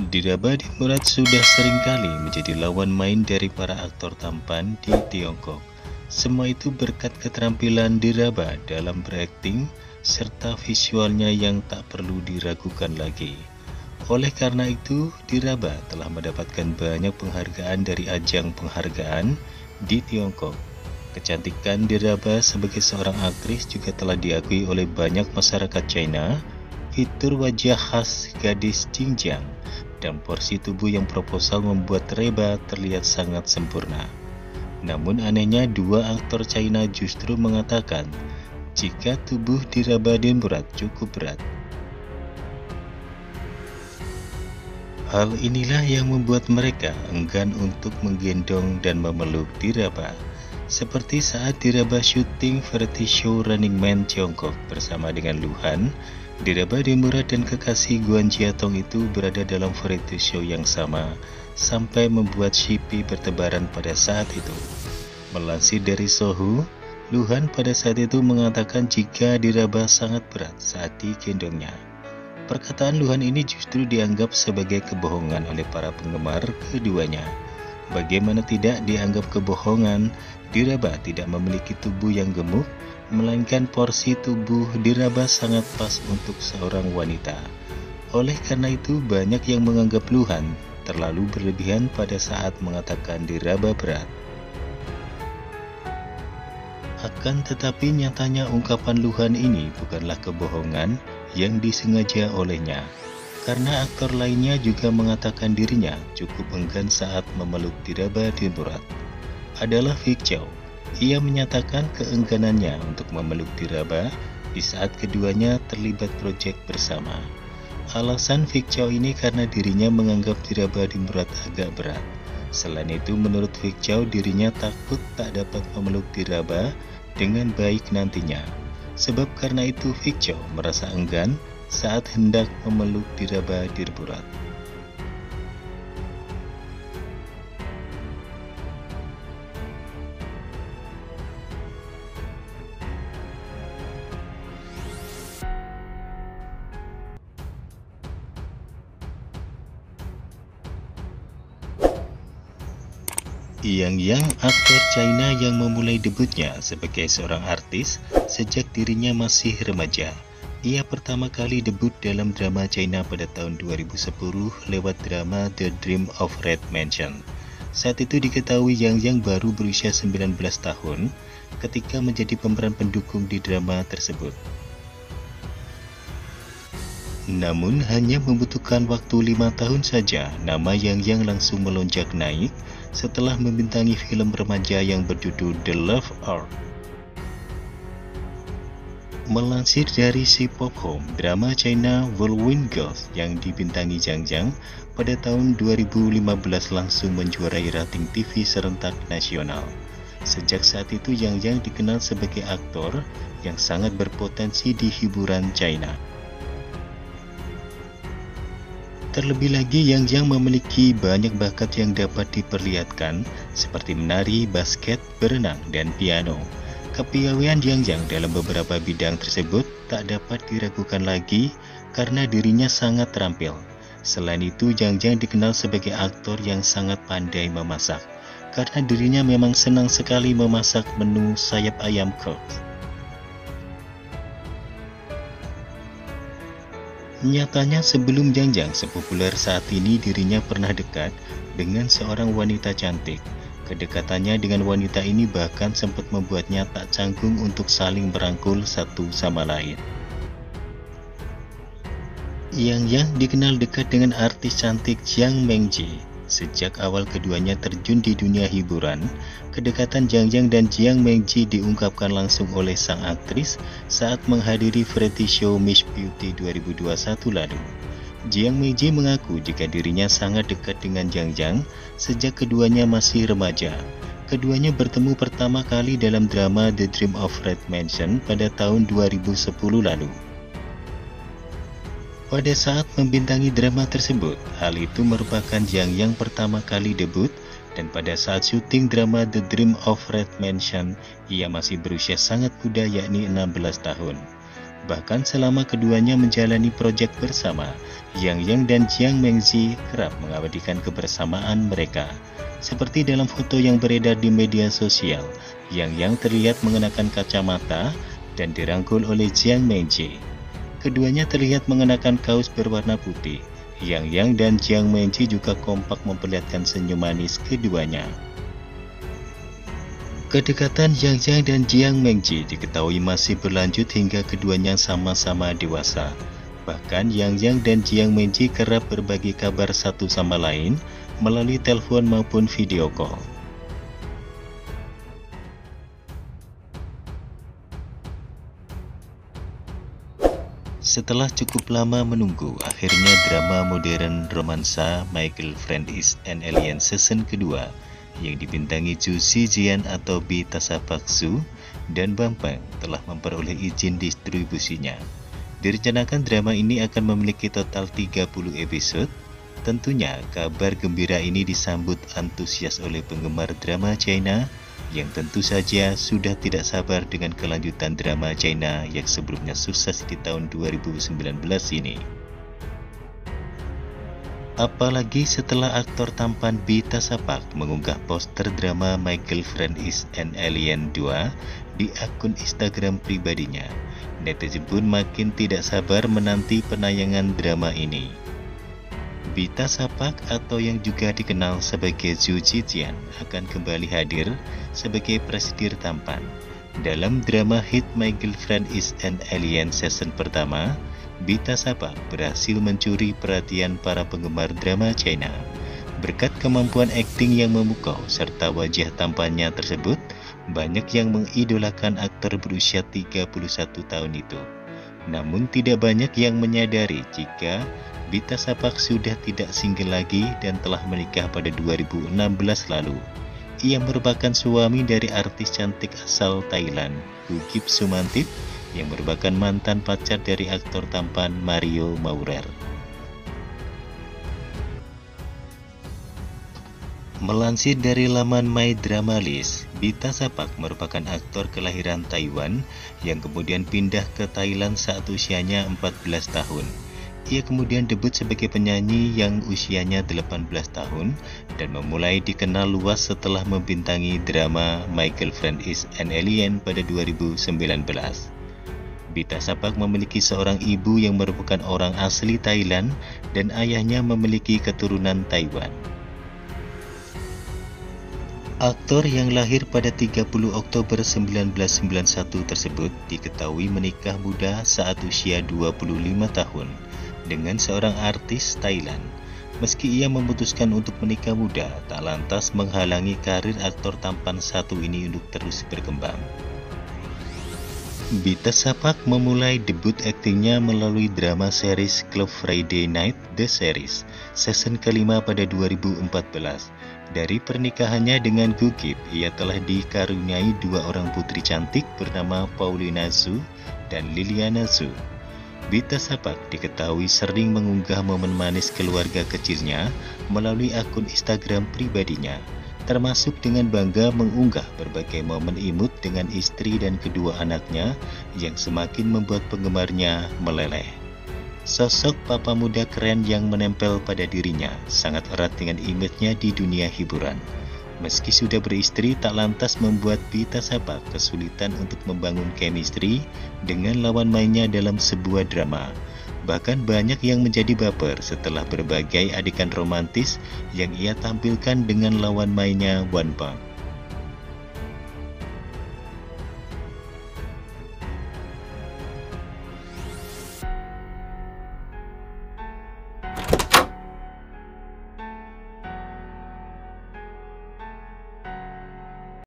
Dira Murat sudah seringkali menjadi lawan main dari para aktor tampan di Tiongkok. Semua itu berkat keterampilan Diraba dalam berakting serta visualnya yang tak perlu diragukan lagi. Oleh karena itu, Diraba telah mendapatkan banyak penghargaan dari ajang penghargaan di Tiongkok. Kecantikan Diraba sebagai seorang aktris juga telah diakui oleh banyak masyarakat China. Fitur wajah khas gadis Xinjiang dan porsi tubuh yang proposal membuat Reba terlihat sangat sempurna. Namun anehnya dua aktor China justru mengatakan jika tubuh Diraba Murat cukup berat. Hal inilah yang membuat mereka enggan untuk menggendong dan memeluk Diraba. Seperti saat Diraba syuting variety show Running Man Tiongkok bersama dengan Luhan, Diraba Murat dan kekasih Guan Jiatong itu berada dalam variety show yang sama, sampai membuat shippy bertebaran pada saat itu. Melansir dari Sohu, Luhan pada saat itu mengatakan jika Diraba sangat berat saat digendongnya. Perkataan Luhan ini justru dianggap sebagai kebohongan oleh para penggemar keduanya. Bagaimana tidak dianggap kebohongan, Diraba tidak memiliki tubuh yang gemuk, melainkan porsi tubuh Diraba sangat pas untuk seorang wanita. Oleh karena itu, banyak yang menganggap Luhan terlalu berlebihan pada saat mengatakan Diraba berat. Akan tetapi nyatanya ungkapan Luhan ini bukanlah kebohongan yang disengaja olehnya, karena aktor lainnya juga mengatakan dirinya cukup enggan saat memeluk Diraba Murat. Adalah Vic Chow. Ia menyatakan keengganannya untuk memeluk Diraba di saat keduanya terlibat proyek bersama. Alasan Vic Chow ini karena dirinya menganggap Diraba Murat agak berat. Selain itu, menurut Vic Chow, dirinya takut tak dapat memeluk Diraba dengan baik nantinya. Sebab karena itu Vic Chow merasa enggan saat hendak memeluk Diraba Murat. Yang aktor China yang memulai debutnya sebagai seorang artis sejak dirinya masih remaja. Ia pertama kali debut dalam drama China pada tahun 2010 lewat drama The Dream of Red Mansion. Saat itu diketahui Yang baru berusia 19 tahun ketika menjadi pemeran pendukung di drama tersebut. Namun hanya membutuhkan waktu 5 tahun saja, nama Yang langsung melonjak naik setelah membintangi film remaja yang berjudul The Love Art. Melansir dari C-Pop Home, drama China Whirlwind Girls yang dibintangi Zhang pada tahun 2015 langsung menjuarai rating TV serentak nasional. Sejak saat itu Yang dikenal sebagai aktor yang sangat berpotensi di hiburan China. Terlebih lagi Yang memiliki banyak bakat yang dapat diperlihatkan seperti menari, basket, berenang, dan piano. Kepiawaian Yang dalam beberapa bidang tersebut tak dapat diragukan lagi karena dirinya sangat terampil. Selain itu Yang dikenal sebagai aktor yang sangat pandai memasak karena dirinya memang senang sekali memasak menu sayap ayam Cook. Nyatanya sebelum Yang sepopuler saat ini dirinya pernah dekat dengan seorang wanita cantik. Kedekatannya dengan wanita ini bahkan sempat membuatnya tak canggung untuk saling merangkul satu sama lain. Yang dikenal dekat dengan artis cantik Jiang Mengji. Sejak awal keduanya terjun di dunia hiburan, kedekatan Yang dan Jiang Mengji diungkapkan langsung oleh sang aktris saat menghadiri variety show Miss Beauty 2021 lalu. Jiang Mengji mengaku jika dirinya sangat dekat dengan Yang sejak keduanya masih remaja. Keduanya bertemu pertama kali dalam drama The Dream of Red Mansion pada tahun 2010 lalu. Pada saat membintangi drama tersebut, hal itu merupakan Yang pertama kali debut, dan pada saat syuting drama The Dream of Red Mansion, ia masih berusia sangat muda yakni 16 tahun. Bahkan selama keduanya menjalani proyek bersama, Yang Yang dan Jiang Mengzi kerap mengabadikan kebersamaan mereka. Seperti dalam foto yang beredar di media sosial, Yang Yang terlihat mengenakan kacamata dan dirangkul oleh Jiang Mengzi. Keduanya terlihat mengenakan kaos berwarna putih. Yang Yang dan Jiang Mengzi juga kompak memperlihatkan senyum manis keduanya. Kedekatan Yang Yang dan Jiang Mengzi diketahui masih berlanjut hingga keduanya sama-sama dewasa. Bahkan Yang Yang dan Jiang Mengzi kerap berbagi kabar satu sama lain melalui telepon maupun video call. Setelah cukup lama menunggu, akhirnya drama modern romansa My Girlfriend is an Alien season kedua yang dibintangi Zhu Zijian atau Bi Tasapaksu dan Bambang telah memperoleh izin distribusinya. Direncanakan drama ini akan memiliki total 30 episode. Tentunya kabar gembira ini disambut antusias oleh penggemar drama China yang tentu saja sudah tidak sabar dengan kelanjutan drama China yang sebelumnya sukses di tahun 2019 ini. Apalagi setelah aktor tampan Bi Tasapak mengunggah poster drama My Girlfriend is an Alien 2 di akun Instagram pribadinya, netizen pun makin tidak sabar menanti penayangan drama ini. Bi Tasapak atau yang juga dikenal sebagai Zhu Zijian akan kembali hadir sebagai presidir tampan. Dalam drama hit My Girlfriend is an Alien season pertama, Bi Tasapak berhasil mencuri perhatian para penggemar drama China. Berkat kemampuan akting yang memukau serta wajah tampannya tersebut, banyak yang mengidolakan aktor berusia 31 tahun itu. Namun tidak banyak yang menyadari jika Bi Tasapak sudah tidak single lagi dan telah menikah pada 2016 lalu. Ia merupakan suami dari artis cantik asal Thailand, Gugip Sumantip, yang merupakan mantan pacar dari aktor tampan Mario Maurer. Melansir dari laman My Drama List, Bi Tasapak merupakan aktor kelahiran Taiwan yang kemudian pindah ke Thailand saat usianya 14 tahun. Ia kemudian debut sebagai penyanyi yang usianya 18 tahun dan memulai dikenal luas setelah membintangi drama My Girlfriend is an Alien pada 2019. Bi Tasapak memiliki seorang ibu yang merupakan orang asli Thailand dan ayahnya memiliki keturunan Taiwan. Aktor yang lahir pada 30 Oktober 1991 tersebut diketahui menikah muda saat usia 25 tahun dengan seorang artis Thailand. Meski ia memutuskan untuk menikah muda, tak lantas menghalangi karir aktor tampan satu ini untuk terus berkembang. Bi Tasapak memulai debut aktingnya melalui drama series Club Friday Night The Series season kelima pada 2014. Dari pernikahannya dengan Gugip, ia telah dikaruniai dua orang putri cantik bernama Paulina Zhu dan Liliana Zhu. Bi Tasapak diketahui sering mengunggah momen manis keluarga kecilnya melalui akun Instagram pribadinya, termasuk dengan bangga mengunggah berbagai momen imut dengan istri dan kedua anaknya yang semakin membuat penggemarnya meleleh. Sosok papa muda keren yang menempel pada dirinya sangat erat dengan image-nya di dunia hiburan. Meski sudah beristri, tak lantas membuat Bi Tasapak kesulitan untuk membangun chemistry dengan lawan mainnya dalam sebuah drama. Bahkan banyak yang menjadi baper setelah berbagai adegan romantis yang ia tampilkan dengan lawan mainnya Wan Bang.